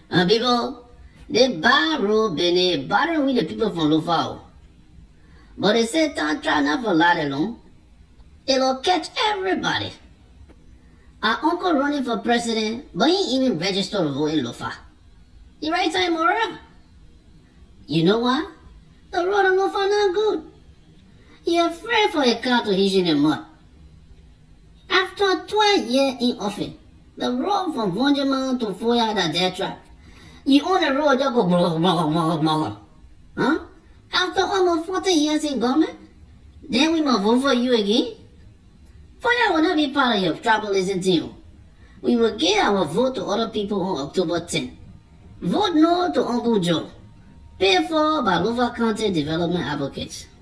People, they borrow Benin, borrowing with the people from Lufao. But they say don't try not for lot alone. It'll catch everybody. Our uncle running for president, but he ain't even registered to vote in Lufa. He right time around. You know what? The road in Lufa not good. He afraid for a car to hit in the mud. After 12 years in office, the road from Vonjaman to Foya that dead track. You own the road, you go blah, blah, blah, blah. Huh? After almost 40 years in government, then we must vote for you again? Foya will not be part of your tribalism team. We will give our vote to other people on October 10th. Vote no to Uncle Joe. Paid for by Lufa County Development Advocates.